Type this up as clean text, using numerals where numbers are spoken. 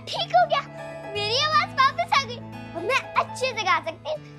ठीक हो गया, मेरी आवाज वापस आ गई। अब मैं अच्छे से गा सकती हूँ।